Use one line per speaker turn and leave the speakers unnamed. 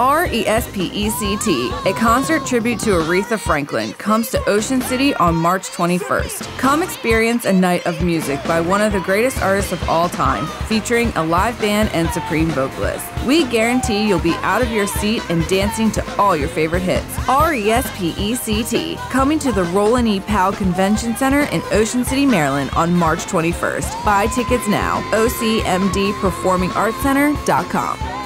R.E.S.P.E.C.T, a concert tribute to Aretha Franklin, comes to Ocean City on March 21st. Come experience a night of music by one of the greatest artists of all time, featuring a live band and supreme vocalist. We guarantee you'll be out of your seat and dancing to all your favorite hits. R.E.S.P.E.C.T, coming to the Rollin' E. Powell Convention Center in Ocean City, Maryland on March 21st. Buy tickets now. OCMDPerformingArtsCenter.com.